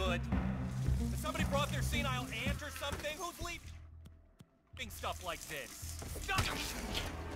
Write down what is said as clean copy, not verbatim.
good. Has somebody brought their senile aunt or something? Who's leaving stuff like this? Stop!